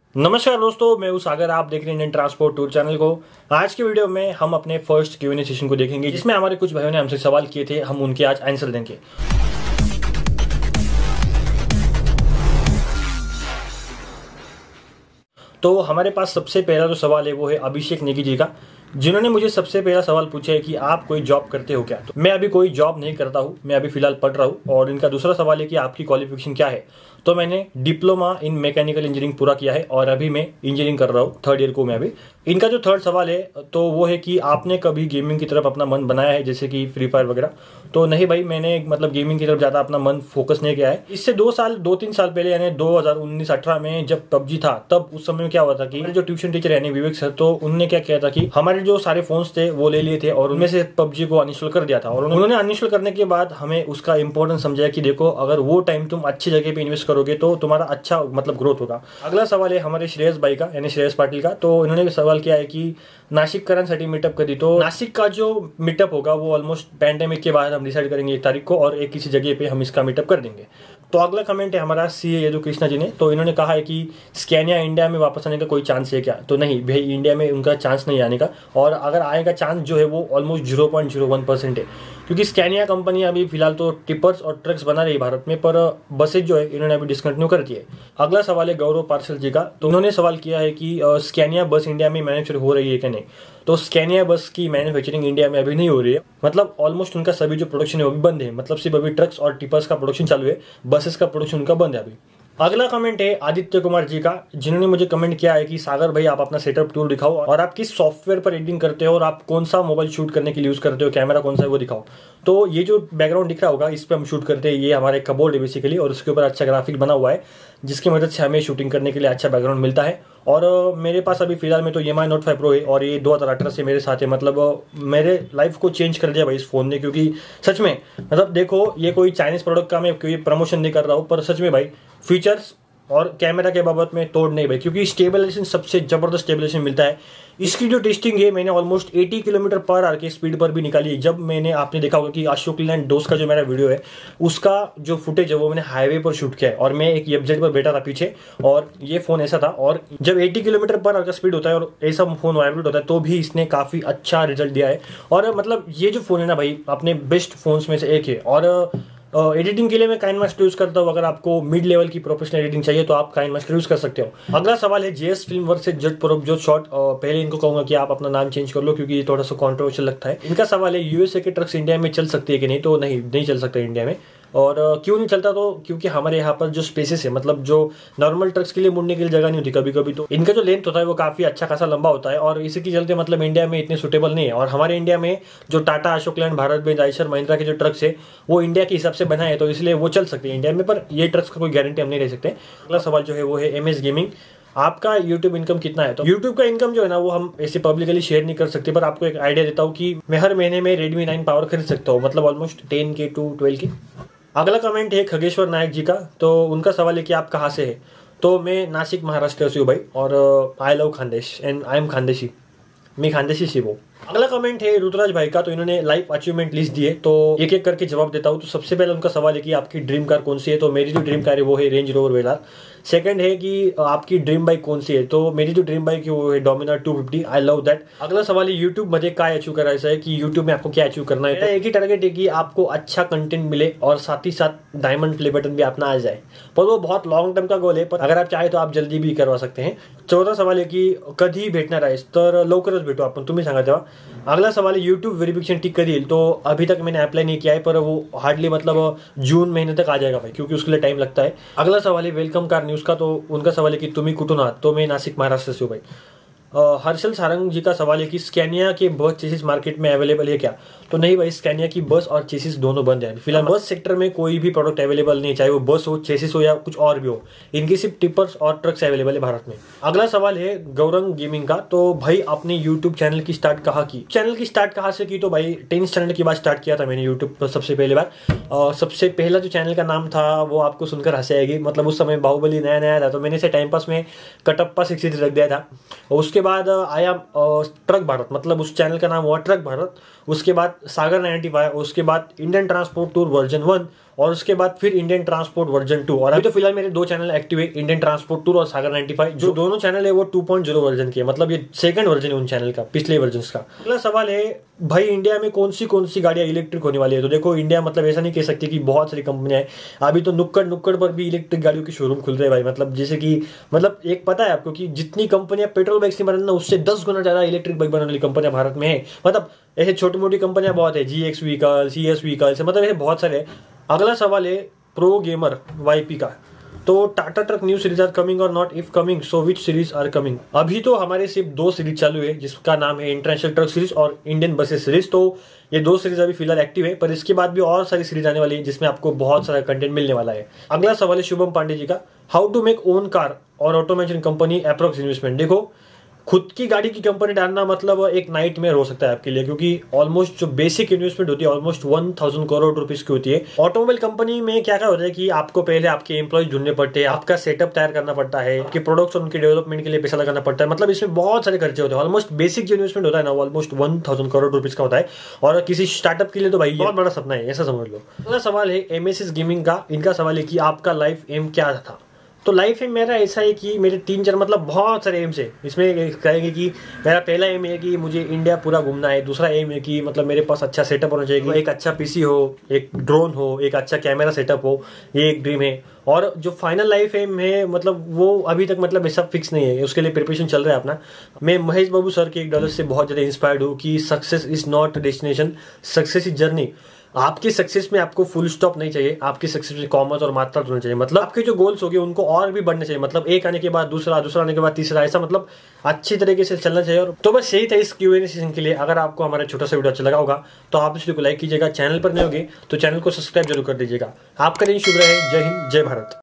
नमस्कार दोस्तों, मैं हूं सागर। आप देख रहे हैं इंडियन ट्रांसपोर्ट टूर चैनल को। आज के वीडियो में हम अपने फर्स्ट Q&A सेशन को देखेंगे, जिसमें हमारे कुछ भाइयों ने हमसे सवाल किए थे। हम उनके आज आंसर देंगे। तो हमारे पास सबसे पहला जो सवाल है वो है अभिषेक नेगी जी का, जिन्होंने मुझे सबसे पहला सवाल पूछा है कि आप कोई जॉब करते हो क्या। तो मैं अभी कोई जॉब नहीं करता हूँ, मैं अभी फिलहाल पढ़ रहा हूँ। और इनका दूसरा सवाल है कि आपकी क्वालिफिकेशन क्या है। तो मैंने डिप्लोमा इन मैकेनिकल इंजीनियरिंग पूरा किया है और अभी मैं इंजीनियरिंग कर रहा हूँ, थर्ड ईयर को मैं अभी। इनका जो थर्ड सवाल है तो वो है कि आपने कभी गेमिंग की तरफ अपना मन बनाया है, जैसे कि फ्री फायर वगैरह। तो नहीं भाई, मैंने मतलब गेमिंग की तरफ ज़्यादा अपना मन फोकस नहीं किया है। इससे 2-3 साल पहले यानी 2019-18 में जब पबजी था, तब उस समय में क्या हुआ था कि जो ट्यूशन टीचर यानी विवेक सर, तो उन्होंने क्या किया था कि हमारे जो सारे फोन्स थे वो ले लिए थे और उनमें से पबजी को अनइंस्टॉल कर दिया था। और उन्होंने अनइंस्टॉल करने के बाद हमें उसका इंपॉर्टेंस समझाया कि देखो, अगर वो टाइम तुम अच्छी जगह पे इन्वेस्ट करोगे तो तुम्हारा अच्छा मतलब ग्रोथ होगा। अगला सवाल है हमारे श्रेयस भाई का, यानी श्रेयस पाटिल का। तो इन्होंने भी सवाल किया है कि नासिक करण्यासाठी मीटअप करी। तो नासिक का जो मीटअप होगा वो ऑलमोस्ट पैंडेमिक के बाद हम डिसाइड करेंगे 1 तारीख को, और एक किसी जगह पे हम इसका मीटअप कर देंगे। तो अगला कमेंट है हमारा CA यदु कृष्णा जी ने। तो इन्होंने कहा है कि स्कैनिया इंडिया में वापस आने का कोई चांस है क्या। तो नहीं भाई, इंडिया में उनका चांस नहीं आने का, और अगर आएगा चांस जो है वो ऑलमोस्ट 0.01% है, क्योंकि स्कैनिया कंपनी अभी फिलहाल तो टिपर्स और ट्रक्स बना रही है भारत में, पर बसेज जो है इन्होंने अभी डिसकंटिन्यू कर दी है। अगला सवाल है गौरव पार्सल जी का। तो उन्होंने सवाल किया है कि स्कैनिया बस इंडिया में मैन्युफैक्चर हो रही है कि नहीं। तो स्कैनिया बस की मैन्युफैक्चरिंग इंडिया में अभी नहीं हो रही है, मतलब ऑलमोस्ट उनका सभी जो प्रोडक्शन है वो भी बंद है। मतलब सिर्फ अभी ट्रक्स और टिपर्स का प्रोडक्शन चालू है, बसेस का प्रोडक्शन उनका बंद है अभी। अगला कमेंट है आदित्य कुमार जी का, जिन्होंने मुझे कमेंट किया है कि सागर भाई, आप अपना सेटअप टूल दिखाओ और आप किस सॉफ्टवेयर पर एडिटिंग करते हो और आप कौन सा मोबाइल शूट करने के लिए यूज करते हो, कैमरा कौन सा है वो दिखाओ। तो ये जो बैकग्राउंड दिख रहा होगा, इस पर हम शूट करते हैं। ये हमारे कबोर्ड है बेसिकली, और उसके ऊपर अच्छा ग्राफिक बना हुआ है, जिसकी मदद से हमें शूटिंग करने के लिए अच्छा बैकग्राउंड मिलता है। और मेरे पास अभी फिलहाल में तो EMI Note 5 Pro है, और ये 2018 से मेरे साथ है। मतलब मेरे लाइफ को चेंज कर दिया भाई इस फोन ने, क्योंकि सच में मतलब देखो, ये कोई चाइनीज प्रोडक्ट का मैं कोई प्रमोशन नहीं कर रहा हूँ, पर सच में भाई फीचर्स और कैमरा के बाबत में तोड़ नहीं भाई, क्योंकि स्टेबलाइजेशन सबसे जबरदस्त स्टेबलाइजेशन मिलता है। इसकी जो टेस्टिंग है मैंने ऑलमोस्ट 80 किलोमीटर/आवर के स्पीड पर भी निकाली है। जब मैंने, आपने देखा होगा कि अशोक लैंड दोस्त का जो मेरा वीडियो है, उसका जो फुटेज है वो मैंने हाईवे पर शूट किया है, और मैं एक FZ पर बैठा था पीछे, और ये फोन ऐसा था। और जब 80 किलोमीटर/आवर का स्पीड होता है और ऐसा फोन वाइब्रेट होता है, तो भी इसने काफी अच्छा रिजल्ट दिया है। और मतलब ये जो फोन है ना भाई, अपने बेस्ट फोन्स में से एक है। और एडिटिंग के लिए मैं काइनमास्टर यूज करता हूँ। अगर आपको मिड लेवल की प्रोफेशनल एडिटिंग चाहिए तो आप काइनमास्टर यूज कर सकते हो। अगला सवाल है JS फिल्मवर्क्स से जट प्रभजोत शॉट। पहले इनको कहूंगा कि आप अपना नाम चेंज कर लो, क्योंकि ये थोड़ा सा कॉन्ट्रोवर्शियल लगता है। इनका सवाल है USA के ट्रक्स इंडिया में चल सकती है कि नहीं। तो नहीं चल सकते इंडिया में। और क्यों नहीं चलता, तो क्योंकि हमारे यहाँ पर जो स्पेसेस है, मतलब जो नॉर्मल ट्रक्स के लिए मुड़ने के लिए जगह नहीं होती कभी कभी, तो इनका जो लेंथ होता है वो काफी अच्छा खासा लंबा होता है, और इसी के चलते मतलब इंडिया में इतने सुटेबल नहीं है। और हमारे इंडिया में जो टाटा, अशोक लैंड, भारत बेंज, आयशर, महिंद्रा के जो ट्रक्स है वो इंडिया के हिसाब से बनाए, तो इसलिए वो चल सकते हैं इंडिया में, पर ये ट्रक्स का कोई गारंटी हम नहीं रह सकते। अगला सवाल जो है वो है MS गेमिंग, आपका YouTube इनकम कितना है। तो YouTube का इनकम जो है ना, वो हम ऐसे पब्लिकली शेयर नहीं कर सकते, पर आपको एक आइडिया देता हूँ कि मैं हर महीने में Redmi 9 पावर खरीद सकता हूँ, मतलब ऑलमोस्ट 10K to 12K। अगला कमेंट है खगेश्वर नायक जी का। तो उनका सवाल है कि आप कहाँ से है। तो मैं नासिक महाराष्ट्र से हूँ भाई, और I love Khandesh and I am Khandeshi, मैं खानदेशी से हूँ। अगला कमेंट है रुद्रराज भाई का। तो इन्होंने लाइफ अचीवमेंट लिस्ट दी है, तो एक एक करके जवाब देता हूँ। तो सबसे पहले उनका सवाल है कि आपकी ड्रीम कार कौन सी है। तो मेरी जो ड्रीम कार है वो है रेंज रोवर वेलार। सेकंड है कि आपकी ड्रीम बाइक कौन सी है। तो मेरी जो ड्रीम बाइक है वो है डोमिनार 250, आई लव दैट। अगला सवाल है यूट्यूब मध्ये काय अचीव करायचं है, कि यूट्यूब में आपको क्या अचीव करना है। तो एक ही टारगेट है कि आपको अच्छा कंटेंट मिले और साथ ही साथ डायमंड प्ले बटन भी अपना आ जाए, पर वो बहुत लॉन्ग टर्म का गोल है, पर अगर आप चाहे तो आप जल्दी भी करवा सकते हैं। चौथा सवाल है की कधी भेटणार आहेस। तर लवकरच भेटू आपण, तुम्ही सांगा तेव्हा। अगला सवाल है यूट्यूब वेरिफिकेशन टिक कधी येईल। तो अभी तक मैंने अप्लाई नहीं किया है, पर वो हार्डली मतलब जून महीने तक आ जाएगा भाई, क्योंकि उसके लिए टाइम लगता है। अगला सवाल है वेलकम कार न्यूज का। तो उनका सवाल है कि तुम्ही कुठून आहात। तो मैं नासिक महाराष्ट्र से हूँ भाई। हर्षल सारंग जी का सवाल है कि स्कैनिया के बस चेसिस मार्केट में अवेलेबल है क्या। तो नहीं भाई, स्कैनिया की बस और चेसिस दोनों बंद है फिलहाल। बस सेक्टर में कोई भी प्रोडक्ट अवेलेबल नहीं, चाहे वो बस हो, चेसिस हो या कुछ और भी हो। इनकी सिर्फ टिपर्स और ट्रक्स अवेलेबल है भारत में। अगला सवाल है गौरंग गेमिंग का। तो भाई आपने यूट्यूब चैनल की स्टार्ट कहाँ की। चैनल की स्टार्ट कहाँ से की। तो भाई 10th स्टैंडर्ड के बाद स्टार्ट किया था मैंने यूट्यूब पर सबसे पहली बार। सबसे पहला जो चैनल का नाम था वो आपको सुनकर हंसी आएगी। मतलब उस समय बाहुबली नया नया था, तो मैंने इसे टाइम पास में कटप्पा 63 रख दिया था। उसके बाद आया ट्रक भारत, मतलब उस चैनल का नाम हुआ ट्रक भारत। उसके बाद सागर 95, उसके बाद इंडियन ट्रांसपोर्ट टूर वर्जन 1, और उसके बाद फिर इंडियन ट्रांसपोर्ट वर्जन 2। और अभी तो फिलहाल मेरे 2 चैनल एक्टिव है, इंडियन ट्रांसपोर्ट टूर और सागर 95। जो दोनों चैनल है वो 2.0 वर्जन के, मतलब ये सेकंड वर्जन है उन चैनल का, पिछले वर्जन का। अगला सवाल है भाई इंडिया में कौन सी गाड़ियां इलेक्ट्रिक होने वाली है। तो देखो इंडिया मतलब ऐसा नहीं कह सकती कि बहुत सारी कंपनियां हैं, अभी तो नुक्कड़ पर भी इलेक्ट्रिक गाड़ियों के शोरूम खुल रहे हैं भाई। मतलब जैसे कि मतलब एक पता है आपको कि जितनी कंपनियां पेट्रोल बाइक्स नहीं बनाना उससे 10 गुना ज्यादा इलेक्ट्रिक बाइक बनाने वाली कंपनियां भारत में है। मतलब ऐसे छोटी मोटी कंपनियां बहुत है, GX व्हीकल, CS व्हीकल, मतलब ऐसे बहुत सारे। अगला सवाल है प्रो गेमर YP का। तो Tata truck new series are coming और not, if coming so which series are coming. अभी तो हमारे सिर्फ 2 सीरीज चालू है जिसका नाम है इंटरनेशनल ट्रक सीरीज और इंडियन बसेस सीरीज। तो ये 2 सीरीज अभी फिलहाल एक्टिव है, पर इसके बाद भी और सारी सीरीज आने वाली है जिसमें आपको बहुत सारा कंटेंट मिलने वाला है। अगला सवाल है शुभम पांडे जी का, how to make own car और ऑटोमेशन कंपनी अप्रोक्स इन्वेस्टमेंट। देखो खुद की गाड़ी की कंपनी डालना मतलब एक नाइट में हो सकता है आपके लिए, क्योंकि ऑलमोस्ट जो बेसिक इन्वेस्टमेंट होती है ऑलमोस्ट 1000 करोड़ रुपीस की होती है। ऑटोमोबाइल कंपनी में क्या क्या होता है कि आपको पहले आपके एम्प्लॉय ढूंढने पड़ते हैं, आपका सेटअप तैयार करना पड़ता है, आपके प्रोडक्ट्स और उनके डेवलपमेंट के लिए पैसा लगाना पड़ता है। मतलब इसमें बहुत सारे खर्चे होते हैं। ऑलमोस्ट बेसिक जो इन्वेस्टमेंट होता है ना वो ऑलमोस्ट 1000 करोड़ रुपीस का होता है, और किसी स्टार्टअप के लिए तो भाई बहुत बड़ा सपना है, ऐसा समझ लो। अगला सवाल है MSS गेमिंग का। इनका सवाल है कि आपका लाइफ एम क्या था। तो लाइफ एम मेरा ऐसा है कि मेरे 3-4 मतलब बहुत सारे एम्स है। इसमें कहेंगे कि मेरा पहला एम है कि मुझे इंडिया पूरा घूमना है। दूसरा एम है कि मतलब मेरे पास अच्छा सेटअप होना चाहिए, एक अच्छा PC हो, एक ड्रोन हो, एक अच्छा कैमरा सेटअप हो, ये एक ड्रीम है। और जो फाइनल लाइफ एम है मतलब वो अभी तक मतलब ऐसा फिक्स नहीं है, उसके लिए प्रिपरेशन चल रहा है अपना। मैं महेश बाबू सर के एक डायलॉग से बहुत ज़्यादा इंस्पायर्ड हूँ कि success is not destination, success is journey. आपकी सक्सेस में आपको फुल स्टॉप नहीं चाहिए, आपकी सक्सेस में कॉमर्स और मात्रा होना चाहिए। मतलब आपके जो गोल्स होंगे उनको और भी बढ़ने चाहिए, मतलब एक आने के बाद दूसरा, दूसरा आने के बाद तीसरा, ऐसा मतलब अच्छी तरीके से चलना चाहिए। और तो बस यही था इस Q&A सेशन के लिए। अगर आपको हमारा छोटा सा वीडियो अच्छा लगा होगा तो आप इस वीडियो को लाइक कीजिएगा, चैनल पर नए होंगे तो चैनल को सब्सक्राइब जरूर कर दीजिएगा। आपका दिन शुभ रहे। जय हिंद, जय भारत।